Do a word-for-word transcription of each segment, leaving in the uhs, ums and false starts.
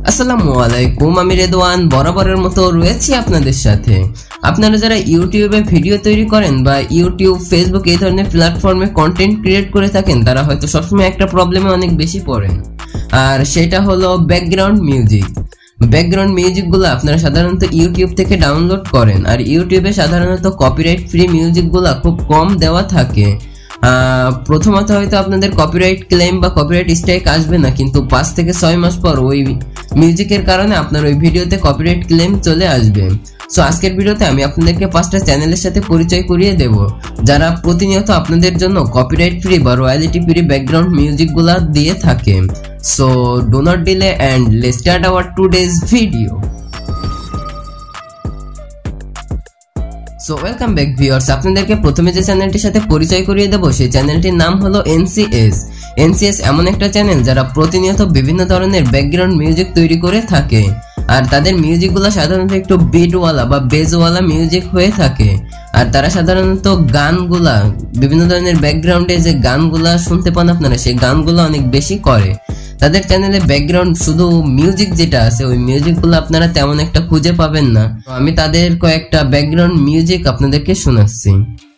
আসসালামু আলাইকুম, আমি রেদওয়ান বরাবরের মতো রয়েছি আপনাদের সাথে। আপনারা যারা ইউটিউবে ভিডিও তৈরি করেন বা ইউটিউব, ফেসবুক এই ধরনের প্ল্যাটফর্মে কন্টেন্ট ক্রিয়েট করে থাকেন, তারা হয়তো সবসময় একটা প্রবলেমে অনেক বেশি পড়েন, আর সেটা হলো ব্যাকগ্রাউন্ড মিউজিক। ব্যাকগ্রাউন্ড মিউজিকগুলো আপনারা সাধারণত ইউটিউব থেকে ডাউনলোড করেন, আর ইউটিউবে সাধারণত কপিরাইট ফ্রি মিউজিকগুলো খুব কম দেওয়া থাকে। প্রথমত হয়তো আপনাদের কপিরাইট ক্লেম বা কপিরাইট স্ট্রাইক আসবে না, কিন্তু পাঁচ থেকে ছয় মাস পর ওই মিউজিকের কারণে আপনার ওই ভিডিওতে কপিরাইট ক্লেম চলে আসবে। সো আজকের ভিডিওতে আমি আপনাদেরকে পাঁচটা চ্যানেলের সাথে পরিচয় করিয়ে দেব যারা প্রতিনিয়ত আপনাদের জন্য কপিরাইট ফ্রি বা রয়্যালিটি ফ্রি ব্যাকগ্রাউন্ড মিউজিকগুলো দিয়ে থাকে। So do not delay and let's start our today's video. So welcome back viewers, আপনাদেরকে প্রথমে যে চ্যানেলটির সাথে পরিচয় করিয়ে দেবো সেই চ্যানেলটির নাম হলো এনসিএস। এনসিএস এমন একটা চ্যানেল যারা প্রতিনিয়ত বিভিন্ন ধরনের ব্যাকগ্রাউন্ড মিউজিক তৈরি করে থাকে, আর তাদের মিউজিকগুলো সাধারণত একটু বিটওয়ালা বা বেজওয়ালা মিউজিক হয়ে থাকে। আর তারা সাধারণত গানগুলা, বিভিন্ন ধরনের ব্যাকগ্রাউন্ডে যে গানগুলা শুনতে পান আপনারা, সেই গানগুলো অনেক বেশি করে। তাদের চ্যানেলে ব্যাকগ্রাউন্ড শুধু মিউজিক যেটা আছে ওই মিউজিকগুলো আপনারা তেমন একটা খুঁজে পাবেন না। আমি তাদের কয়েকটা ব্যাকগ্রাউন্ড মিউজিক আপনাদেরকে শোনাচ্ছি।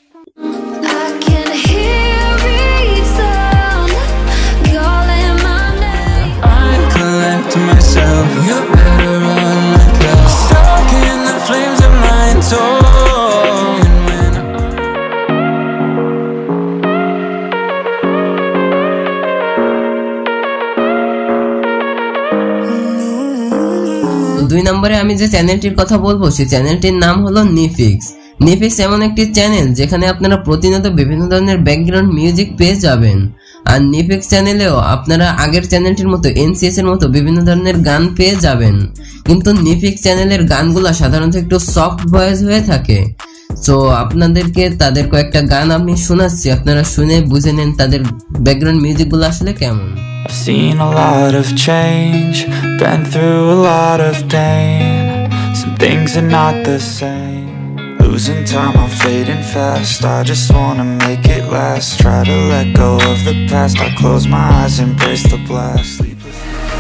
দুই নম্বরে আমি যে চ্যানেলটির কথা বলবো সেই চ্যানেলটির নাম হলো নিফিক্স। নিফিক্স এমন একটি চ্যানেল যেখানে আপনারা প্রতিনিয়ত বিভিন্ন ধরনের ব্যাকগ্রাউন্ড মিউজিক পেয়ে যাবেন। আর নিফিক্স চ্যানেলেও আপনারা আগের চ্যানেলটির মতো এনসিএস এর মতো বিভিন্ন ধরনের গান পেয়ে যাবেন, কিন্তু নিফিক্স চ্যানেলের গানগুলো সাধারণত একটু সফট ভয়েস হয়ে থাকে। সো আপনাদেরকে তাদের কয়েকটা গান আমি শোনাচ্ছি, আপনারা শুনে বুঝে নেন তাদের ব্যাকগ্রাউন্ড মিউজিকগুলো আসলে কেমন। I've seen a lot of change, been through a lot of pain. Some things are not the same. Losing time, I'm fading fast. I just wanna make it last. Try to let go of the past. I close my eyes, embrace the blast. Sleepless.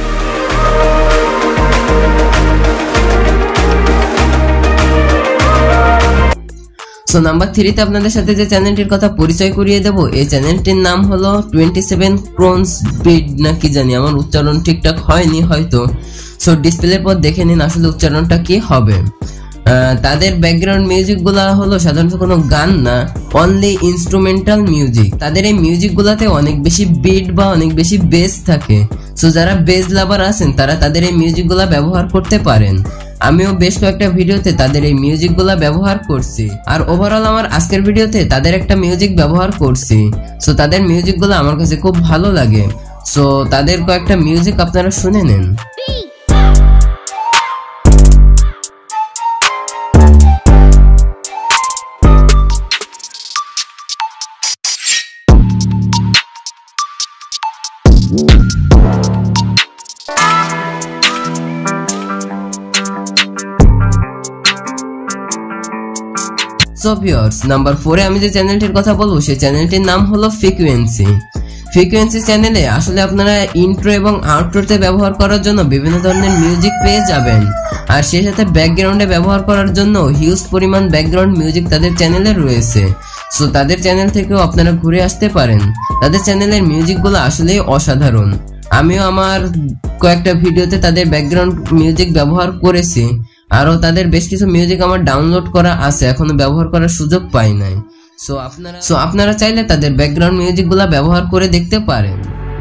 So number থ্রিতে আপনাদের সাথে যে চ্যানেলটির কথা পরিচয় করিয়ে দেব, এই চ্যানেলটির নাম হলো টোয়েন্টি সেভেন ক্রোনস বিট না কি জানি, আমার উচ্চারণ ঠিকঠাক হয়নি হয়তো। সো ডিসপ্লের পর দেখে নিন আসলে উচ্চারণটা কি হবে। তাদের ব্যাকগ্রাউন্ড মিউজিকগুলা হলো সাধারণত কোনো গান না, অনলি ইনস্ট্রুমেন্টাল মিউজিক। তাদের এই মিউজিকগুলাতে অনেক বেশি বিট বা অনেক বেশি বেস থাকে। সো যারা বেস লাভার আছেন তারা তাদের এই মিউজিকগুলা ব্যবহার করতে পারেন। আমিও বেশ কয়েকটা ভিডিওতে তাদের এই মিউজিকগুলা ব্যবহার করছি, আর ওভারঅল আমার আজকের ভিডিওতে তাদের একটা মিউজিক ব্যবহার করছি। সো তাদের মিউজিকগুলো আমার কাছে খুব ভালো লাগে। সো তাদের কয়েকটা মিউজিক আপনারা শুনে নেন। সো ভিউয়ার্স, নাম্বার ফোরে আমি যে চ্যানেলটির কথা বলবো সেই চ্যানেলটির নাম হলো ফ্রিকোয়েন্সি। ফ্রিকোয়েন্সি চ্যানেলে আসলে আপনারা ইন্ট্রো এবং আউটরোতে ব্যবহার করার জন্য বিভিন্ন ধরনের মিউজিক পেয়ে যাবেন, আর সেই সাথে ব্যাকগ্রাউন্ডে ব্যবহার করার জন্য হিউজ পরিমাণ ব্যাকগ্রাউন্ড মিউজিক তাদের চ্যানেলে রয়েছে। সো তাদের চ্যানেল থেকেও আপনারা ঘুরে আসতে পারেন। তাদের চ্যানেলের মিউজিকগুলো আসলেই অসাধারণ। আমিও আমার কয়েকটা ভিডিওতে তাদের ব্যাকগ্রাউন্ড মিউজিক ব্যবহার করেছি, আরও তাদের বেশ কিছু মিউজিক আমার ডাউনলোড করা আছে, এখনো ব্যবহার করার সুযোগ পাই নাই। সো আপনারা সো আপনারা চাইলে তাদের ব্যাকগ্রাউন্ড মিউজিকগুলো ব্যবহার করে দেখতে পারেন।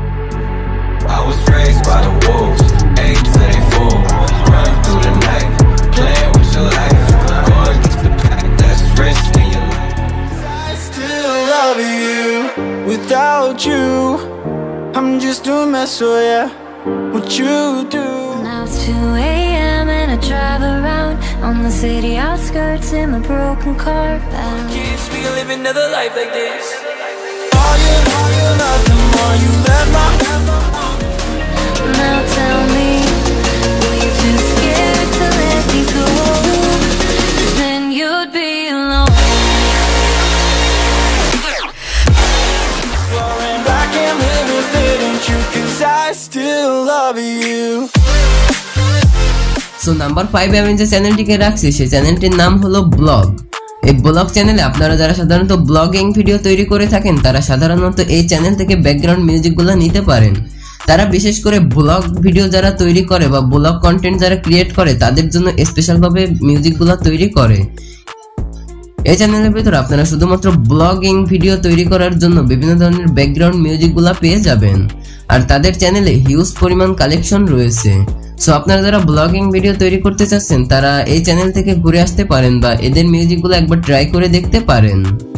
I'm just a mess, so yeah, what you do. Now it's two a m and I drive around on the city outskirts in my broken car. Kids, we can live another life like this. Are you, are you nothing more? You left my. Now tell me, were you too scared to let me go? 'Cause then you'd be alone. Roaring back and live with it, ain't you? 'Cause I still love you. So number ফাইভে আমি যে চ্যানেলটিকে রাখছি সেই চ্যানেলটির নাম হলো blog. এই ব্লগ চ্যানেলে আপনারা যারা সাধারণত ব্লগিং ভিডিও তৈরি করে থাকেন তারা সাধারণত এই চ্যানেল থেকে ব্যাকগ্রাউন্ড মিউজিকগুলো নিতে পারেন। তারা বিশেষ করে ব্লগ ভিডিও যারা তৈরি করে বা ব্লগ কন্টেন্ট যারা ক্রিয়েট করে তাদের জন্য স্পেশালভাবে মিউজিকগুলো তৈরি করে। এই চ্যানেলের ভিতরে আপনারা শুধুমাত্র ব্লগিং ভিডিও তৈরি করার জন্য বিভিন্ন ধরনের ব্যাকগ্রাউন্ড মিউজিকগুলো পেয়ে যাবেন। আর তাদের চ্যানেলে হিউজ পরিমাণ কালেকশন রয়েছে। সো আপনারা যারা ব্লগিং ভিডিও তৈরি করতে চাচ্ছেন তারা এই চ্যানেল থেকে ঘুরে আসতে পারেন বা এদের মিউজিকগুলো একবার ট্রাই করে দেখতে পারেন।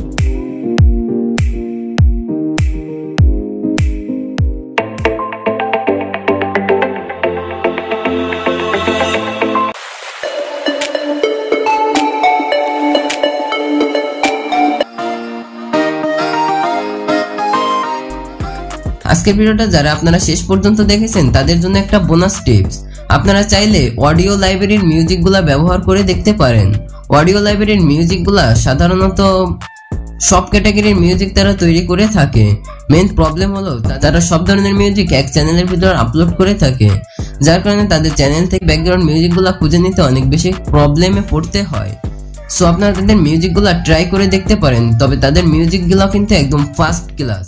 আজকের ভিডিওটা যারা আপনারা শেষ পর্যন্ত দেখেছেন তাদের জন্য একটা বোনাস টিপস। আপনারা চাইলে অডিও লাইব্রেরির মিউজিকগুলা ব্যবহার করে দেখতে পারেন। অডিও লাইব্রেরির মিউজিকগুলা সাধারণত সব ক্যাটাগরির মিউজিক তারা তৈরি করে থাকে। মেইন প্রবলেম হলো তারা সব ধরনের মিউজিক এক চ্যানেলের ভিতর আপলোড করে থাকে, যার কারণে তাদের চ্যানেল থেকে ব্যাকগ্রাউন্ড মিউজিকগুলা খুঁজে নিতে অনেক বেশি প্রবলেমে পড়তে হয়। সো আপনারা তাদের মিউজিকগুলা ট্রাই করে দেখতে পারেন, তবে তাদের মিউজিকগুলো কিন্তু একদম ফার্স্ট ক্লাস।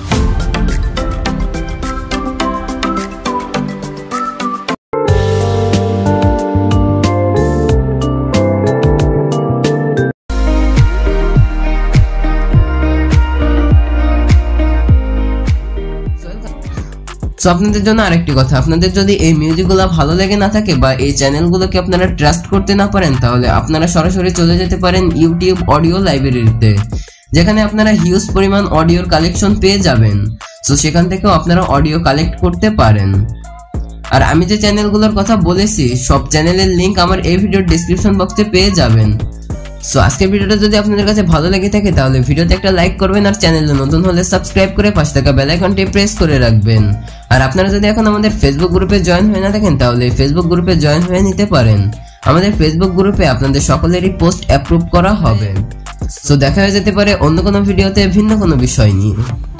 সো আপনাদের জন্য আরেকটি কথা, আপনাদের যদি এই মিউজিকগুলো ভালো লেগে না থাকে বা এই চ্যানেলগুলোকে আপনারা ট্রাস্ট করতে না পারেন তাহলে আপনারা সরাসরি চলে যেতে পারেন ইউটিউব অডিও লাইব্রেরিতে, যেখানে আপনারা হিউজ পরিমাণ অডিওর কালেকশন পেয়ে যাবেন। সো সেখান থেকেও আপনারা অডিও কালেক্ট করতে পারেন। আর আমি যে চ্যানেলগুলোর কথা বলেছি সব চ্যানেলের লিংক আমার এই ভিডিওর ডেসক্রিপশন বক্সে পেয়ে যাবেন। সো আজকের ভিডিওটা যদি আপনাদের কাছে ভালো লেগে থাকে তাহলে ভিডিওতে একটা লাইক করবেন আর চ্যানেলে নতুন হলে সাবস্ক্রাইব করে পাশে থাকা বেল আইকনটি প্রেস করে রাখবেন। আর আপনারা যদি এখন আমাদের ফেসবুক গ্রুপে জয়েন হয়ে না থাকেন তাহলে ফেসবুক গ্রুপে জয়েন হয়ে নিতে পারেন। আমাদের ফেসবুক গ্রুপে আপনাদের সকলেরই পোস্ট অ্যাপ্রুভ করা হবে। সো দেখা হয়ে যেতে পারে অন্য কোনো ভিডিওতে ভিন্ন কোনো বিষয় নিয়ে।